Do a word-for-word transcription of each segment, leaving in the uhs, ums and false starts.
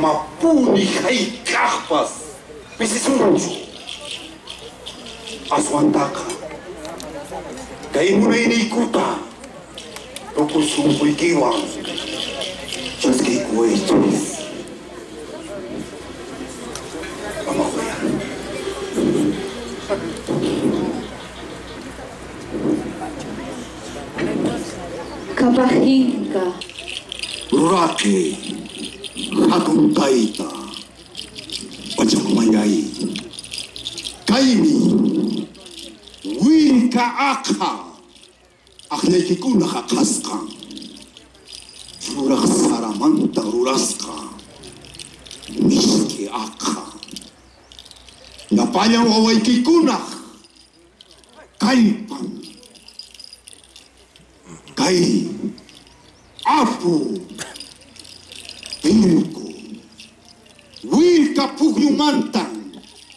Amapuni kay kahpas pisisunjo aswantaka kay mo na inikuta tukusumpoy kiwang just kay kuway tulis amakuya kabahin ka Rurake hatong kaita pajamamayay kaini win ka aka aknay kiku nakakaskang surak saramanta ruraska miski aka napanyang away kikunak kaipang kai apu Pilko, Wilka Pugyumantan,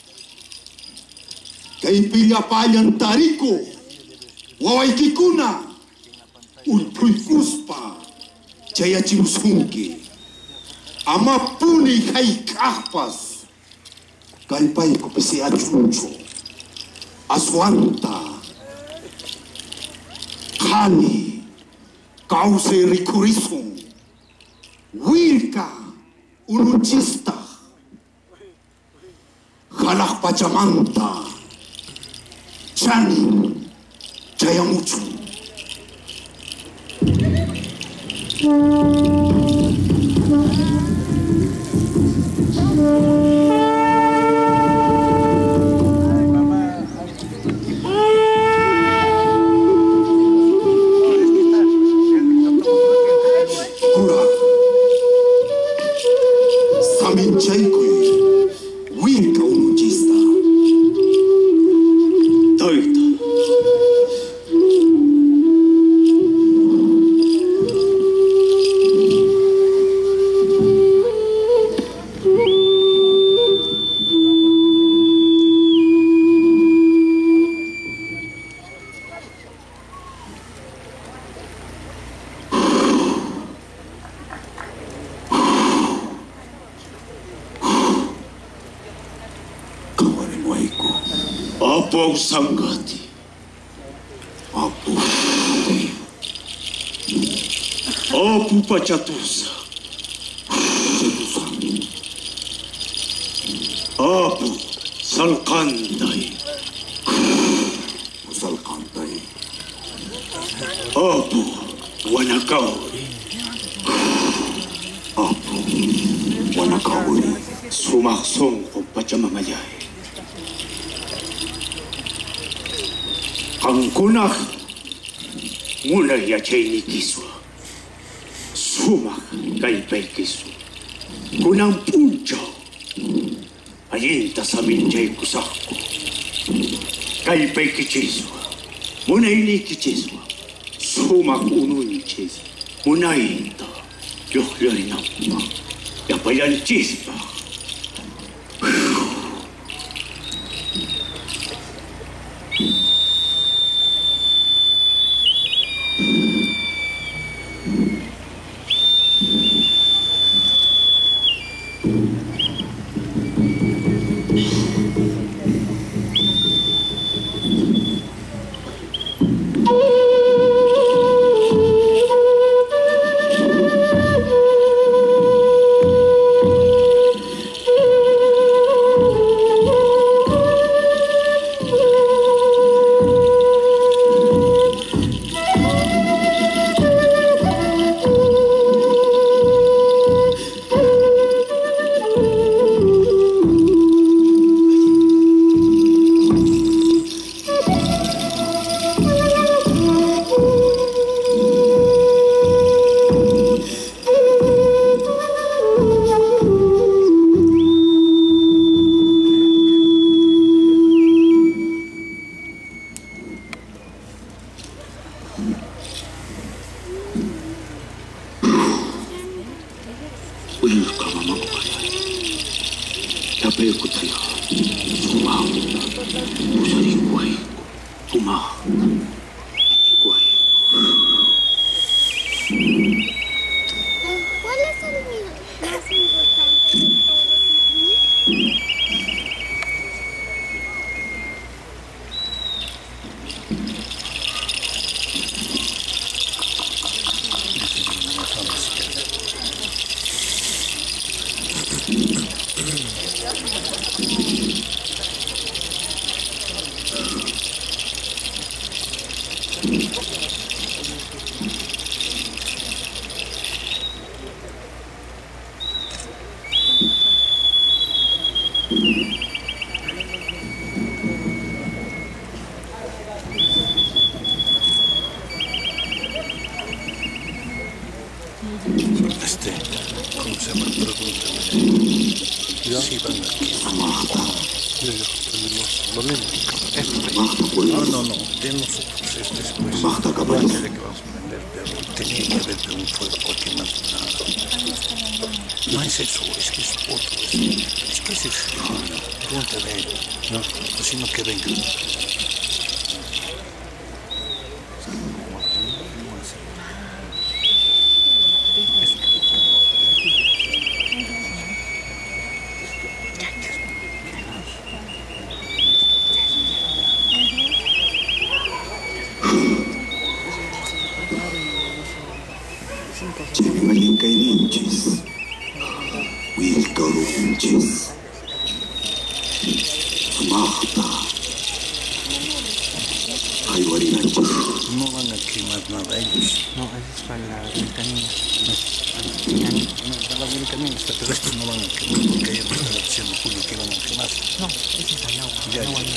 kay Pilyapayan Tariko, Waway Kikuna, Ulpuy Kuspa, Jaya Chimusunki, Amapuni kay Kahpas, kay Pay Kupisi Achuncho, Aswanta, Kani, Kause Rikurisong, Wilka Uluncista Halak Pacamanta Chanin Jayamuchu Apo Sanggati Apo Apo Pachatusa Pachatusa Apo Salkantay Salkantay Apo Wanakauri Apo Wanakauri Sumaksong o Pachamamayay Ang kunak muna ya chay ni kiswa sumak kay pay kiswa kunang punjaw ayinta sa minjay kusako kay pay kichiswa muna ini kichiswa sumak unun chis muna inta yohyari na ma yapayan chispa Este, ¿cómo se llama? Pregúntame. ¿Ya? Sí, van aquí. Yo, yo, lo mismo. No, no, no, de nosotros es después. Ya sé que vamos a prender, pero tenía que haber un fuego aquí más nada. No es eso, es que es otro. Es, es que ese es. Pregúntale a él. No, sino que venga. Chivingalinkainchis, Wilkarunchis, Mahta, Aywarinanchis. No van a quemar nada ellos. No, eso es para la ventanilla. No, para la ventanilla está, pero estos no van a quemar porque ellos me están diciendo, Julio, que van a quemar. No, ese es el agua. Ya, el agua ya, no.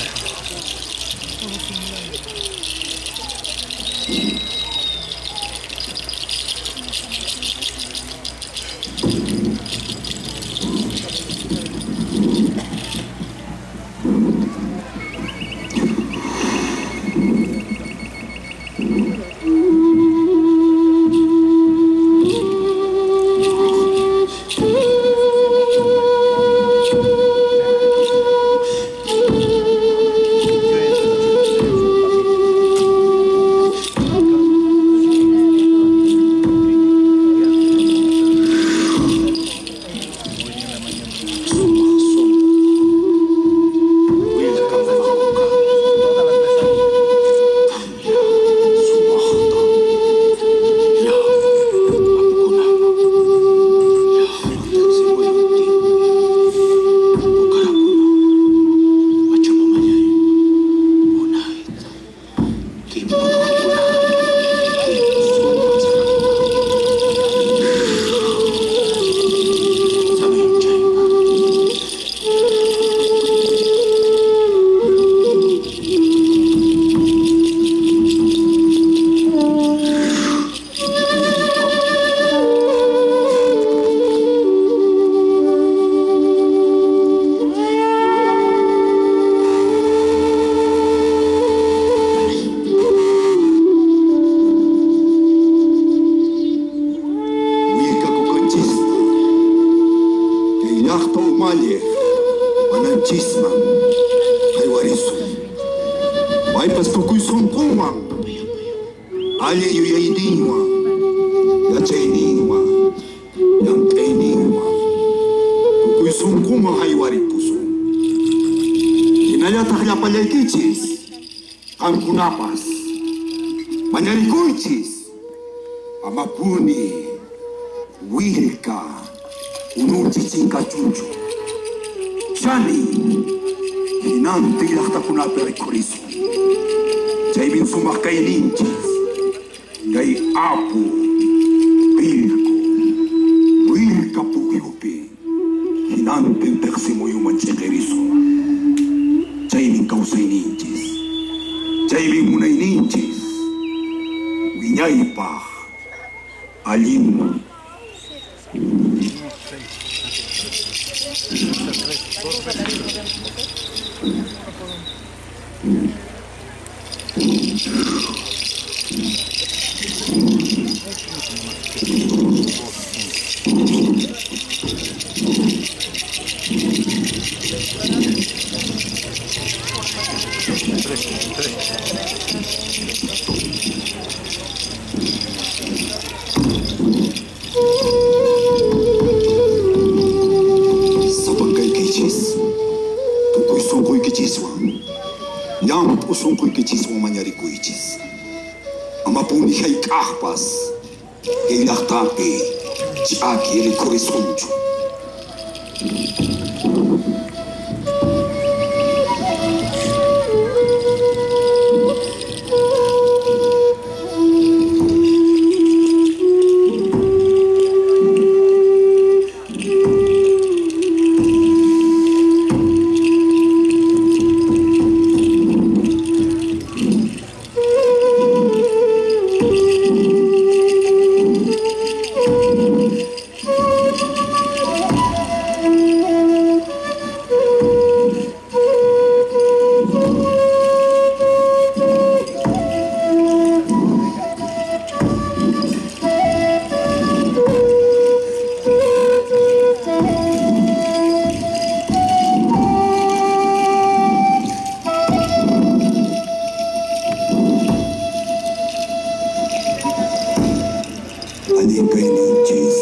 Alin kay ninjis.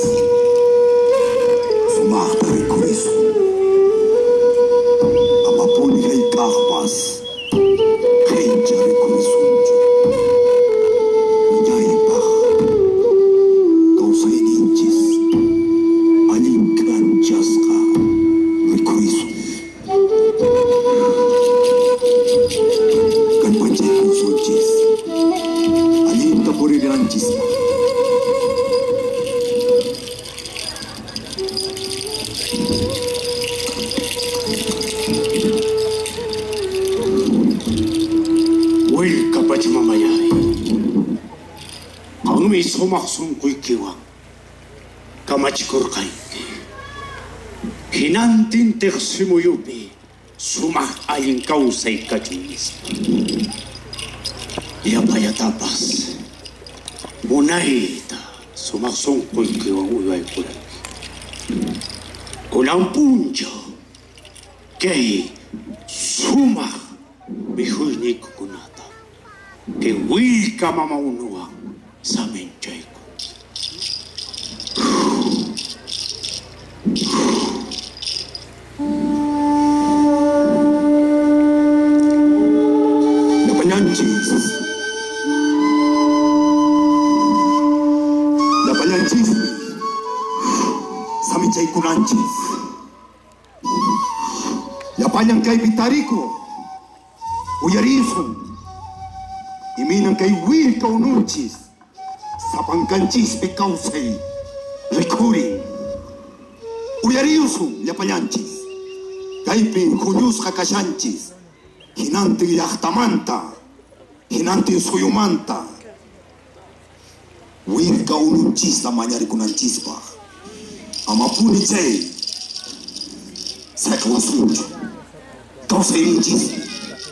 Sumakta rin ko iso. Amapuni kay kahwas. Kay jari ko iso. Unyay pa. Kau sa ninjis. Alin kanjas ka. Rin ko iso. Kan pancay ko sunjis. Alin tapuri ranjis pa. Wil kapat mamayay. Ang may sumaksong ko'y kiwang. Kamachikur kay. Hinantin teksimuyubi. Sumak aling kausay kajinis. Yapaya tapas. Munay ta. Sumaksong ko'y kiwang uyay kulay. Kulang punjo. Kay sumak. Bihoy ni kukunata. Kay wil ka mamaunuang sa menchay ko. Napanyanchis. Napanyanchis. Sa menchay ko nanchis. Yapanyang kay Pitariko. Uyarisong. Iminang kay wil ka ununchis. Sa pangkanchis pikausay. Rikuring. Uyarisong. Yapanyanchis. Kay pinkunyus kakasyanchis. Hinanting yaktamanta. Hinanting suyumanta. Wil ka ununchis na manyari kunanchis pa. Amapuni chay. Sa kawasunjo. Kausay rinchis.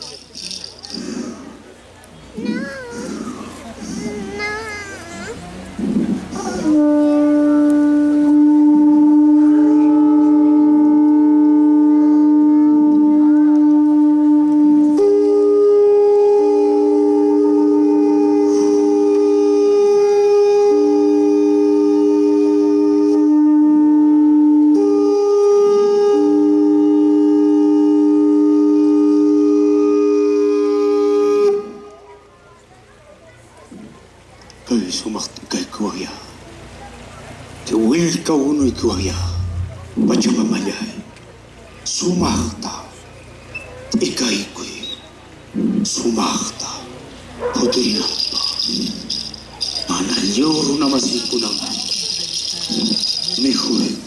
Kay sumakta kay kuwaya. Kay wil ka uno'y kuwaya. Padya mamayay. Sumakta. Ikay ko'y. Sumakta. Putoy na pa. Mananyoro na masiko naman. Mihoy.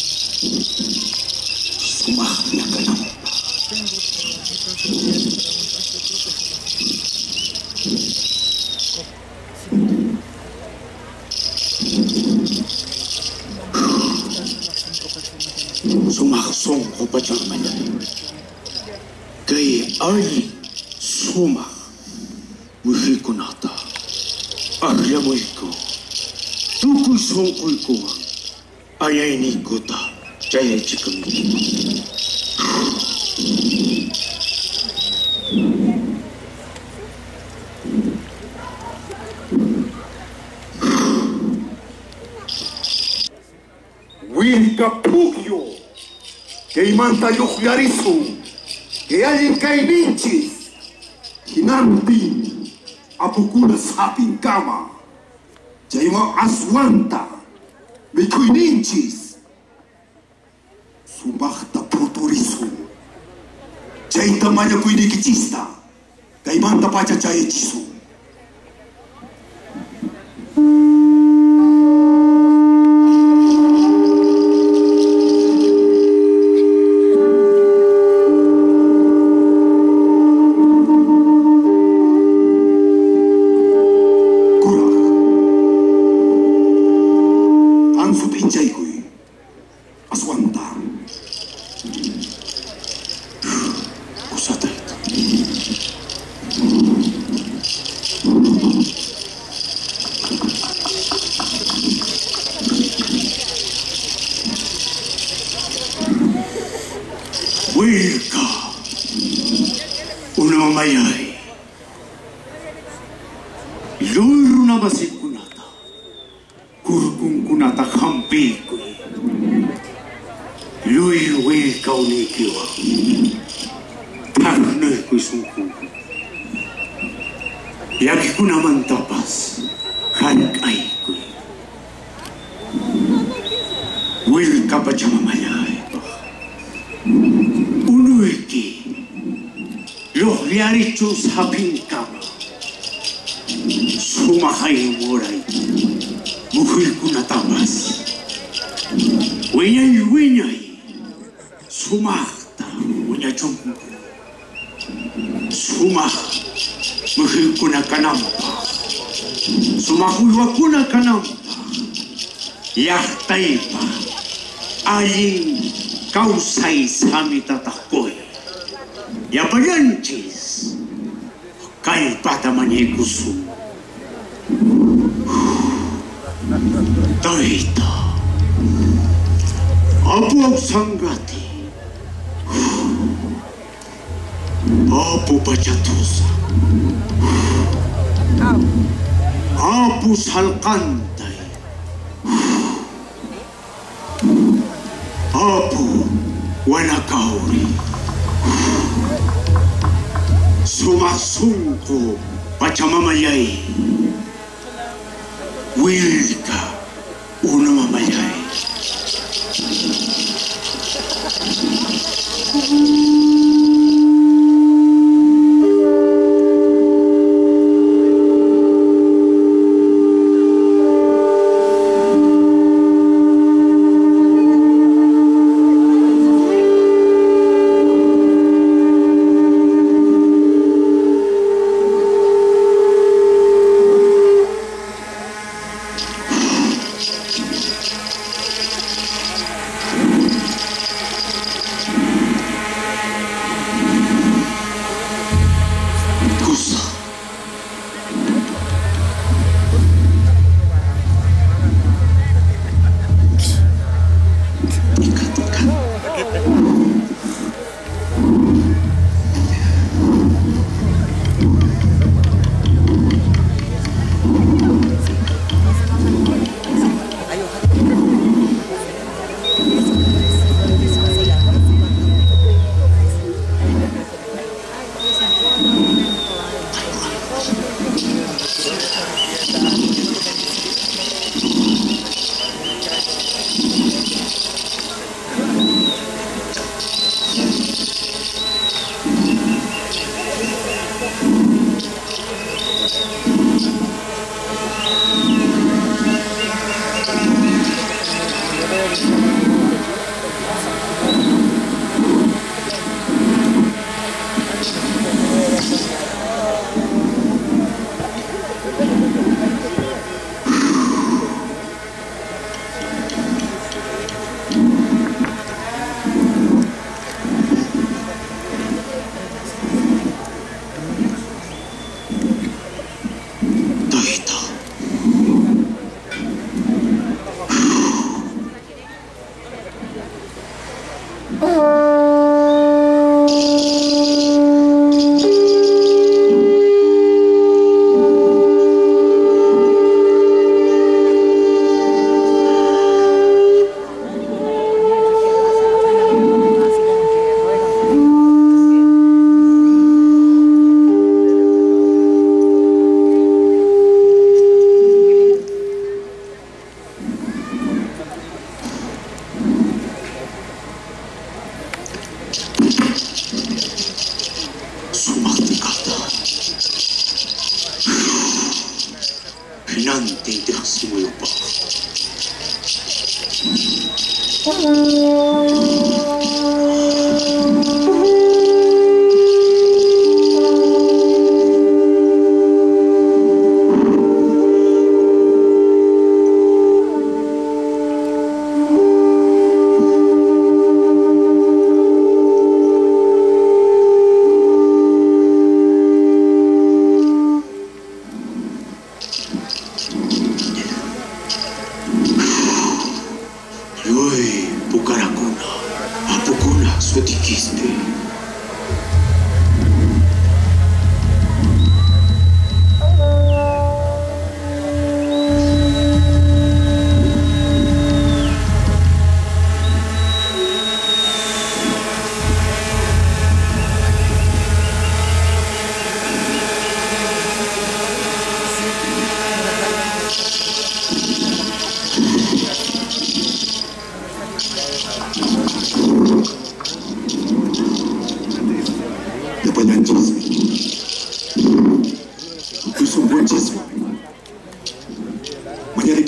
Sumakta ka naman pa. Sumaksong ko pa siyang manay. Kay ay sumak. Wihi ko nata. Arya mo ko. Tukoy songkoy ko. Ayay ni ko ta. Jaya chikam ni. Wil ka pugyo. Kay mantayok yariso. Kay alin kay ninchis. Hinantin. Apukula sa ating kama. Jay mo aswanta. May kuy ninchis. Sumakta proturiso. Jay tamanya kuy nikichista. Kay manta pacha jay chiso. Wilka, una mamayay. Loro na basit ko nata. Kurko tata hampiku. Lui lui kau ni kiwa. Tarnoi kui sungku. Yaki kuna mantapas. Hanak ay kui. Wil kapachamamaya. Unuiki. Los liarichos hapinkama. Sumahay moray. Muhil kuna tapas. Wiñay wiñay. Sumakta wiñachong. Sumah. Muhil kuna kanampa. Sumahuiwa kuna kanampa. Yahtaipa. Aling kausay sami tatakoy. Yapayanchis. Kay patamani kusu. Taita. Apu ang sanggati. Apu pachatusa. Apu salkantay. Apu wanakauri. Sumasungko pachamamayay. Wilka unamamayay.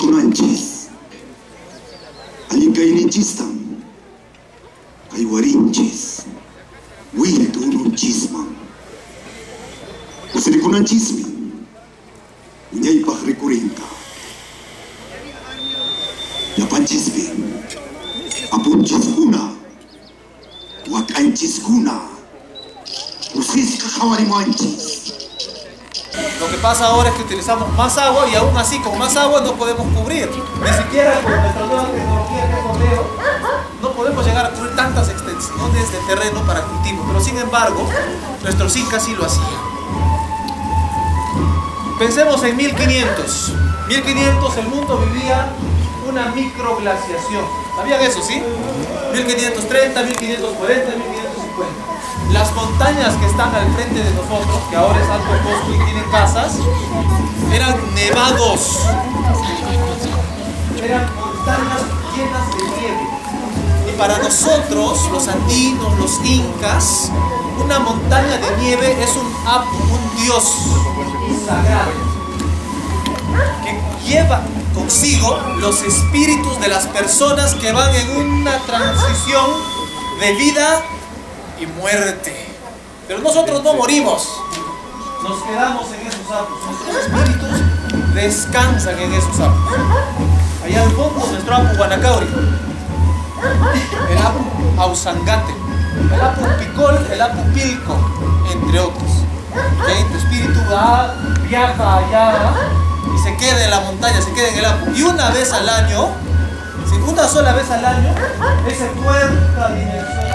Usirikunanchis. Alinkaininchistam. Kaywarinchis. Wiltununchisman. Usirikunanchismi. Uñaypaj rikurinka. Yapanchispi. Apunchiskuna. Wakanchiskuna. Usiska jawarimanchis. Lo que pasa ahora es que utilizamos más agua y aún así con más agua no podemos cubrir. Ni siquiera con nuestra nueva tecnología que es bombeo, no podemos llegar a cubrir tantas extensiones de terreno para cultivo. Pero sin embargo, nuestros incas sí lo hacían. Pensemos en mil quinientos. mil quinientos el mundo vivía una microglaciación. ¿Sabían eso, sí? mil quinientos treinta, mil quinientos cuarenta, mil quinientos cincuenta. Las montañas que están al frente de nosotros, que ahora es Alto Cosco y tienen casas, eran nevados. Eran montañas llenas de nieve. Y para nosotros, los andinos, los incas, una montaña de nieve es un apu, un dios sagrado, que lleva consigo los espíritus de las personas que van en una transición de vida y muerte. Pero nosotros no morimos, nos quedamos en esos apus. Nuestros espíritus descansan en esos apus. Allá al fondo nuestro apu Guanacauri, el apu Ausangate, el apu Picol, el apu Pilco, entre otros. ¿Okay? Tu espíritu va, viaja allá y se queda en la montaña, se queda en el apu. Y una vez al año, si una sola vez al año, ese cuarta dimensión.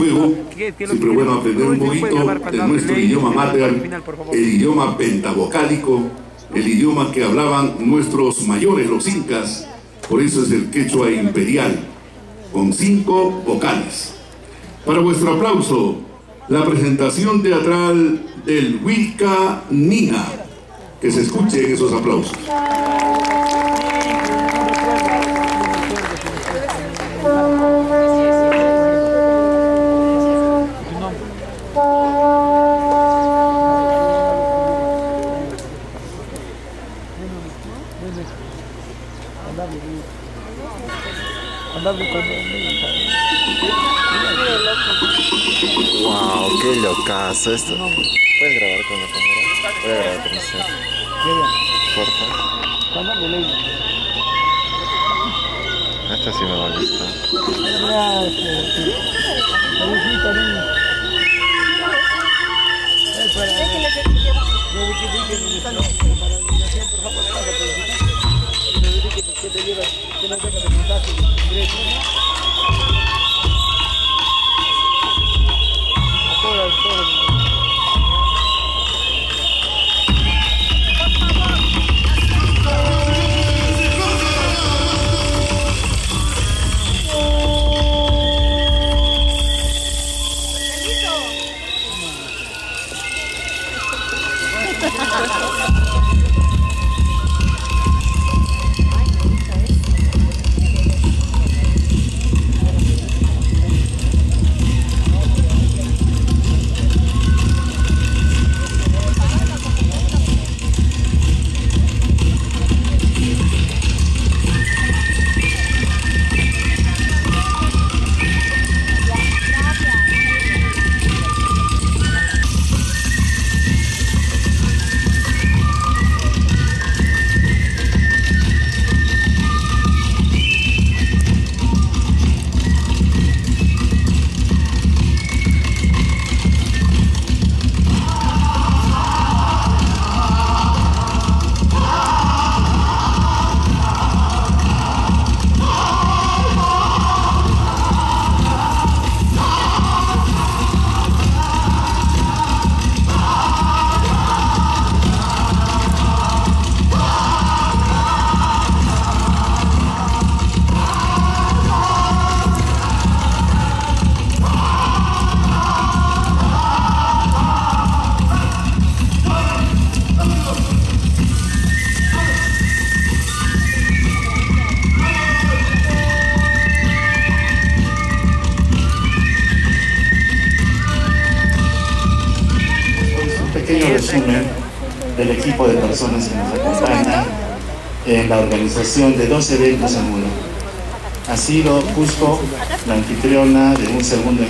luego, siempre bueno aprender un poquito de nuestro idioma mater, el idioma pentavocálico, el idioma que hablaban nuestros mayores, los incas. Por eso es el quechua imperial, con cinco vocales. Para vuestro aplauso, la presentación teatral del Wilca Nina. Que se escuchen esos aplausos. Wow, qué locazo esto. ¿Puedes grabar con la cámara? Voy a grabar con usted. Porfa. Esta sí me va a gustar. Resumen del equipo de personas que nos acompañan en la organización de dos eventos en uno. Ha sido Cusco la anfitriona de un segundo,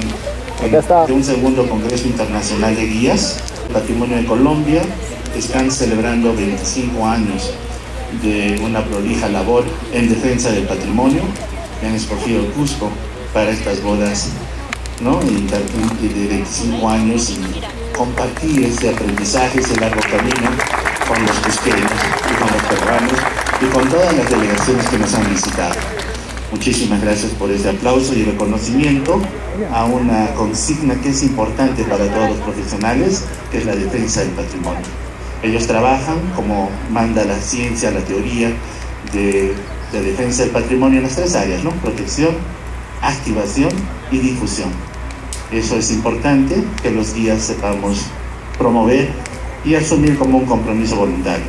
de un segundo Congreso Internacional de Guías, Patrimonio de Colombia. Están celebrando veinticinco años de una prolija labor en defensa del patrimonio. Han escogido Cusco para estas bodas, ¿no? Y de veinticinco años, y compartir este aprendizaje, ese largo camino con los cusqueños y con los peruanos y con todas las delegaciones que nos han visitado. Muchísimas gracias por este aplauso y reconocimiento a una consigna que es importante para todos los profesionales, que es la defensa del patrimonio. Ellos trabajan como manda la ciencia, la teoría de, de defensa del patrimonio en las tres áreas, ¿no? Protección, activación y difusión. Eso es importante que los guías sepamos promover y asumir como un compromiso voluntario.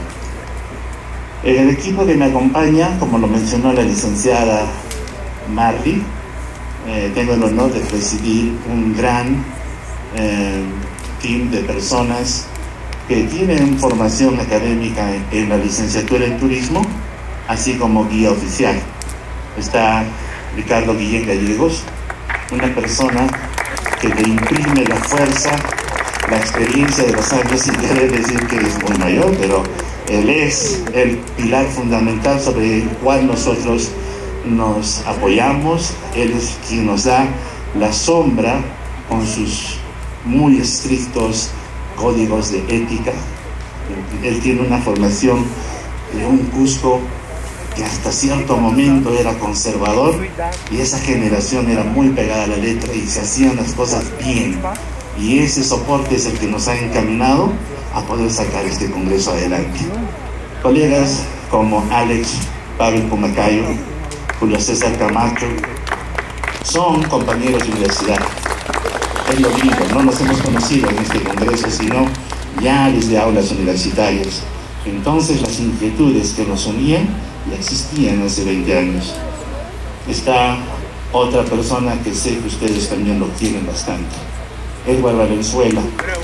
En el equipo que me acompaña, como lo mencionó la licenciada Marley, eh, tengo el honor de presidir un gran eh, team de personas que tienen formación académica en, en la licenciatura en turismo, así como guía oficial. Está Ricardo Guillén Gallegos, una persona que le imprime la fuerza, la experiencia de los años, sin querer decir que es muy mayor, pero él es el pilar fundamental sobre el cual nosotros nos apoyamos. Él es quien nos da la sombra con sus muy estrictos códigos de ética. Él tiene una formación de un Cusco que hasta cierto momento era conservador y esa generación era muy pegada a la letra y se hacían las cosas bien. Y ese soporte es el que nos ha encaminado a poder sacar este Congreso adelante. Colegas como Alex, Pablo Pumacayo, Julio César Camacho, son compañeros de universidad. Es lo lindo, no nos hemos conocido en este Congreso, sino ya desde aulas universitarias. Entonces las inquietudes que nos unían ya existían hace veinte años. Está otra persona que sé que ustedes también lo quieren bastante, Edward Valenzuela.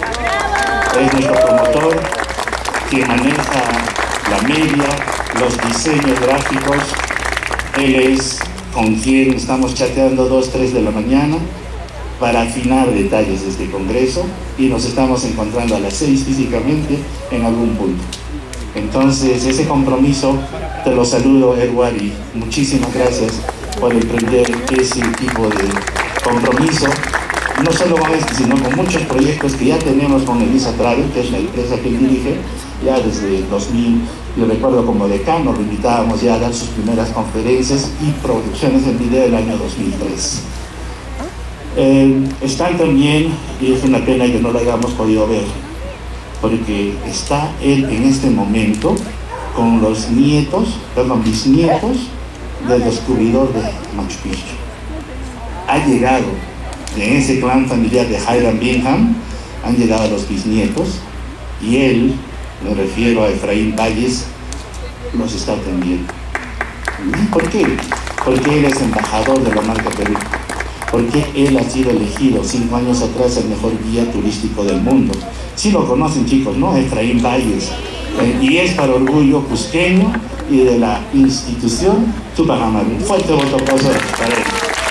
Es nuestro promotor, que maneja la media, los diseños gráficos. Él es con quien estamos chateando dos, tres de la mañana para afinar detalles de este Congreso, y nos estamos encontrando a las seis físicamente en algún punto. Entonces ese compromiso te lo saludo, Edward, y muchísimas gracias por emprender ese tipo de compromiso, no solo con este, sino con muchos proyectos que ya tenemos con Elisa Travel, que es la empresa que él dirige, ya desde el dos mil. Yo recuerdo como decano lo invitábamos ya a dar sus primeras conferencias y producciones en video el año dos mil tres. Eh, están también, y es una pena que no lo hayamos podido ver, porque está él en este momento con los nietos, perdón, bisnietos del descubridor de Machu Picchu. Ha llegado en ese clan familiar de Hiram Bingham, han llegado los bisnietos, y él, me refiero a Efraín Valles, los está atendiendo. ¿Por qué? Porque él es embajador de la marca Perú. Porque él ha sido elegido cinco años atrás el mejor guía turístico del mundo. Sí lo conocen, chicos, ¿no? Efraín Valles. Eh, y es para orgullo cusqueño y de la institución Tupac Amaru. Fuerte voto aplauso para él.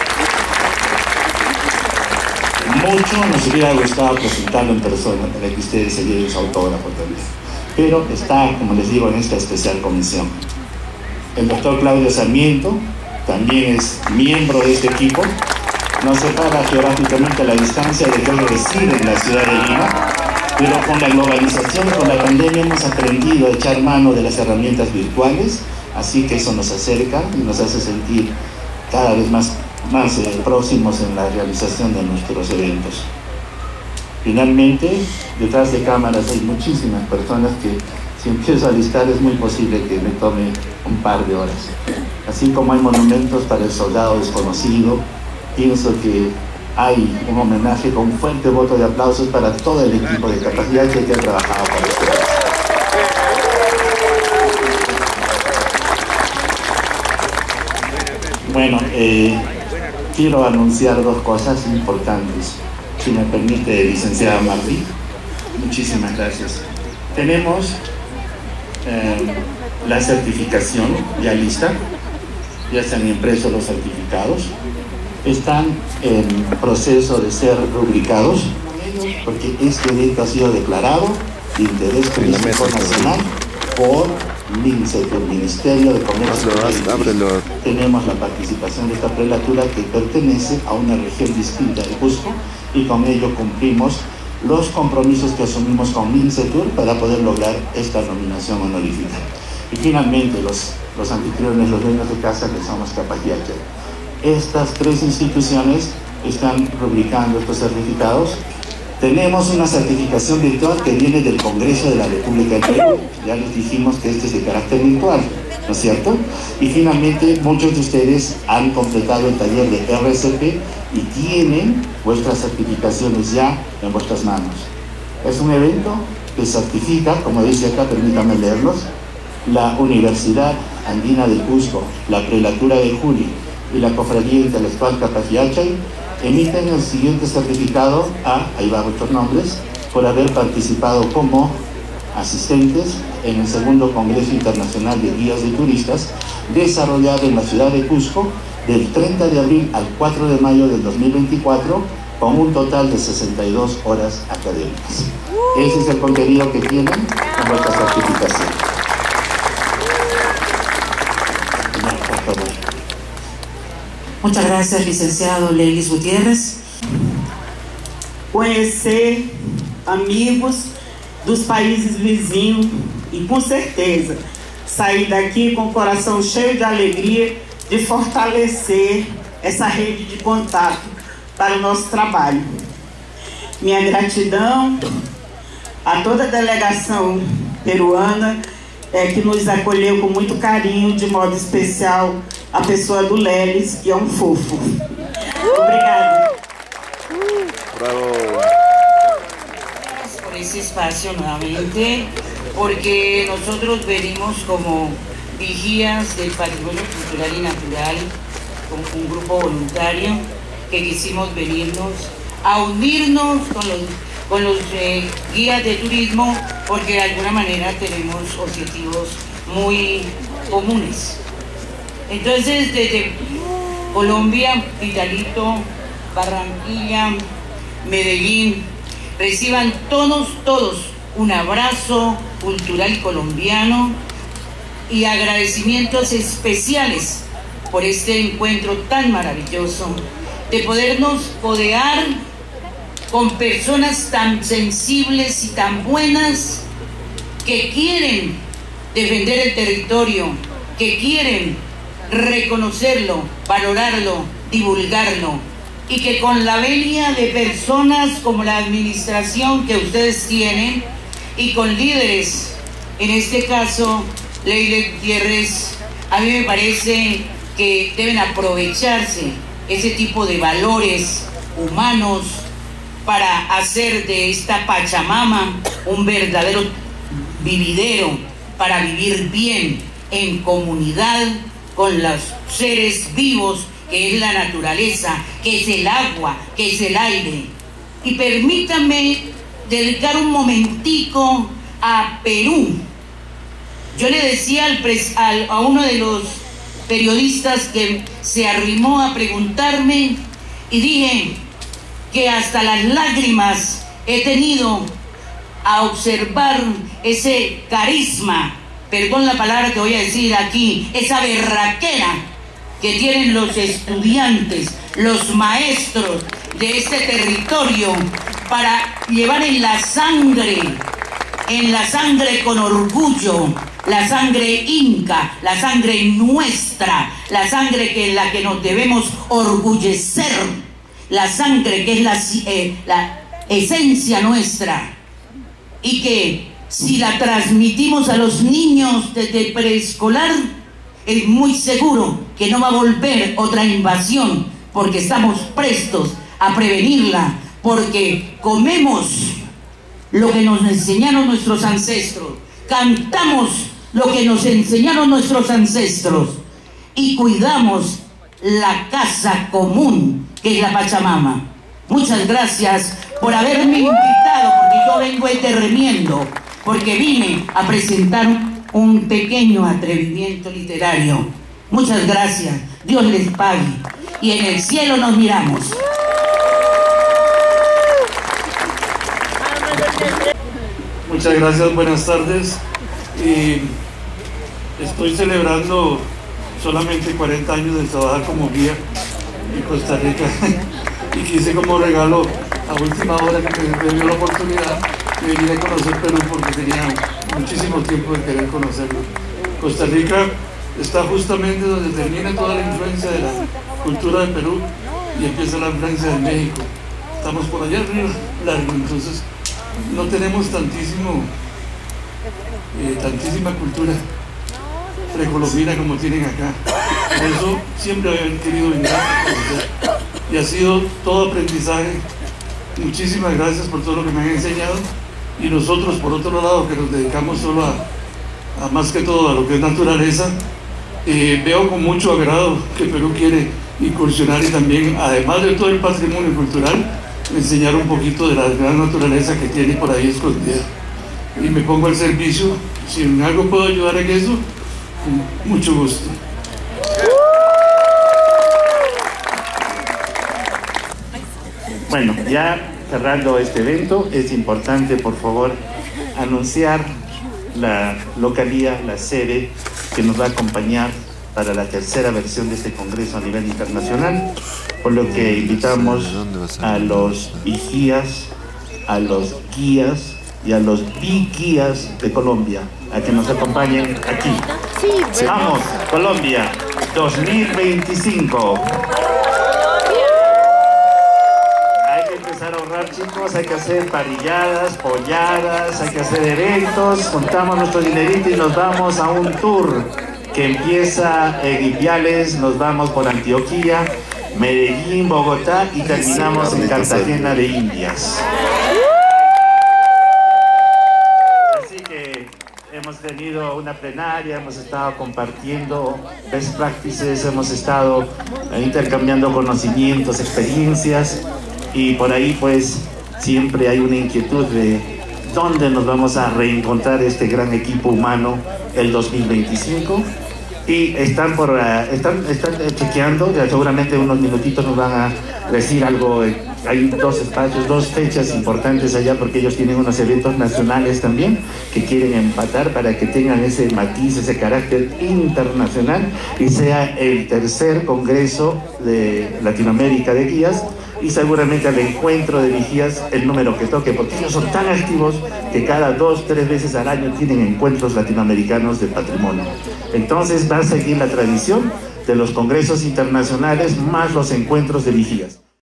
Mucho nos hubiera gustado presentarlo en persona para que ustedes se lleven su autógrafo también. Pero está, como les digo, en esta especial comisión. El doctor Claudio Sarmiento también es miembro de este equipo. Nos separa geográficamente a la distancia de que él reside en la ciudad de Lima, pero con la globalización, con la pandemia, hemos aprendido a echar mano de las herramientas virtuales, así que eso nos acerca y nos hace sentir cada vez más, más eh, próximos en la realización de nuestros eventos. Finalmente, detrás de cámaras hay muchísimas personas que, si empiezo a listar, es muy posible que me tome un par de horas. Así como hay monumentos para el soldado desconocido, pienso que hay un homenaje con un fuerte voto de aplausos para todo el equipo de capacidad que ha trabajado para ustedes. Bueno, eh, quiero anunciar dos cosas importantes, si me permite, licenciada Martí. Muchísimas gracias. Tenemos eh, la certificación ya lista, ya se han impreso los certificados. Están en proceso de ser rubricados, porque este evento ha sido declarado de interés turístico nacional por MINCETUR, el Ministerio de Comercio. Tenemos la participación de esta prelatura que pertenece a una región distinta de Cusco, y con ello cumplimos los compromisos que asumimos con MINCETUR para poder lograr esta nominación honorífica. Y finalmente los, los anfitriones, los dueños de casa, que somos Capajiache. Estas tres instituciones están rubricando estos certificados. Tenemos una certificación virtual que viene del Congreso de la República del Perú. Ya les dijimos que este es de carácter virtual, ¿no es cierto? Y finalmente, muchos de ustedes han completado el taller de R S P y tienen vuestras certificaciones ya en vuestras manos. Es un evento que certifica, como dice acá, permítanme leerlos, la Universidad Andina de Cusco, la Prelatura de Juli y la Cofradía Intelectual Capajiachay emiten el siguiente certificado a, ahí va vuestros nombres, por haber participado como asistentes en el segundo Congreso Internacional de Guías de Turistas, desarrollado en la ciudad de Cusco del treinta de abril al cuatro de mayo del dos mil veinticuatro, con un total de sesenta y dos horas académicas. Ese es el contenido que tienen en vuestra certificación. Por favor. Muchas gracias, licenciado Lelis Gutierrez. Conhecer amigos dos países vizinhos e, com certeza, sair daqui com o coração cheio de alegria de fortalecer essa rede de contato para o nosso trabalho. Minha gratidão a toda a delegação peruana é, que nos acolheu com muito carinho, de modo especial a pessoa do Lelis, que é um fofo. Obrigada. Bravo. Por ese espacio nuevamente, porque nosotros venimos como vigías del patrimonio cultural y natural, con un grupo voluntario que quisimos venirnos a unirnos con los, con los eh, guías de turismo, porque de alguna manera tenemos objetivos muy comunes. Entonces, desde Colombia, Pitalito, Barranquilla, Medellín, reciban todos, todos un abrazo cultural colombiano y agradecimientos especiales por este encuentro tan maravilloso, de podernos codear con personas tan sensibles y tan buenas que quieren defender el territorio, que quieren reconocerlo, valorarlo, divulgarlo, y que con la venia de personas como la administración que ustedes tienen y con líderes, en este caso Leila Gutiérrez, a mí me parece que deben aprovecharse ese tipo de valores humanos para hacer de esta Pachamama un verdadero vividero para vivir bien en comunidad con los seres vivos, que es la naturaleza, que es el agua, que es el aire. Y permítanme dedicar un momentico a Perú. Yo le decía al pres, al, a uno de los periodistas que se arrimó a preguntarme, y dije que hasta las lágrimas he tenido a observar ese carisma, perdón la palabra que voy a decir aquí, esa berraquera que tienen los estudiantes, los maestros de este territorio, para llevar en la sangre, en la sangre con orgullo, la sangre inca, la sangre nuestra, la sangre que en la que nos debemos orgullecer, la sangre que es la, eh, la esencia nuestra, y que si la transmitimos a los niños desde preescolar, es muy seguro que no va a volver otra invasión, porque estamos prestos a prevenirla, porque comemos lo que nos enseñaron nuestros ancestros, cantamos lo que nos enseñaron nuestros ancestros y cuidamos la casa común que es la Pachamama. Muchas gracias por haberme invitado, porque yo vengo este remiendo, porque vine a presentar un pequeño atrevimiento literario. Muchas gracias, Dios les pague, y en el cielo nos miramos. Muchas gracias, buenas tardes. Y estoy celebrando solamente cuarenta años de trabajar como guía en Costa Rica y quise como regalo a última hora que me dio la oportunidad de venir a conocer Perú, porque tenía muchísimo tiempo de querer conocerlo. Costa Rica está justamente donde termina toda la influencia de la cultura de Perú y empieza la influencia de México. Estamos por allá arriba, largo, entonces no tenemos tantísimo, eh, tantísima cultura precolombina como tienen acá. Por eso siempre habían querido venir a conocer. Y ha sido todo aprendizaje. Muchísimas gracias por todo lo que me han enseñado. Y nosotros, por otro lado, que nos dedicamos solo a, a más que todo a lo que es naturaleza, eh, veo con mucho agrado que Perú quiere incursionar y también, además de todo el patrimonio cultural, enseñar un poquito de la gran naturaleza que tiene por ahí escondida. Y me pongo al servicio, si en algo puedo ayudar en eso, con mucho gusto. Bueno, ya cerrando este evento, es importante, por favor, anunciar la localía, la sede que nos va a acompañar para la tercera versión de este congreso a nivel internacional, por lo que invitamos a los vigías, a los guías y a los vigías de Colombia a que nos acompañen aquí. Vamos, Colombia dos mil veinticinco. Hay que empezar a ahorrar, chicos, hay que hacer parrilladas, polladas, hay que hacer eventos, juntamos nuestro dinerito y nos vamos a un tour que empieza en Ipiales, nos vamos por Antioquia, Medellín, Bogotá y terminamos en Cartagena de Indias. Así que hemos tenido una plenaria, hemos estado compartiendo best practices, hemos estado intercambiando conocimientos, experiencias, y por ahí pues siempre hay una inquietud de dónde nos vamos a reencontrar este gran equipo humano el dos mil veinticinco. Y están por uh, están, están chequeando, ya seguramente unos minutitos nos van a decir algo. Hay dos espacios, dos fechas importantes allá, porque ellos tienen unos eventos nacionales también que quieren empatar para que tengan ese matiz, ese carácter internacional, y sea el tercer congreso de Latinoamérica de guías, y seguramente al encuentro de vigías el número que toque, porque ellos son tan activos que cada dos, tres veces al año tienen encuentros latinoamericanos de patrimonio. Entonces va a seguir la tradición de los congresos internacionales más los encuentros de vigías.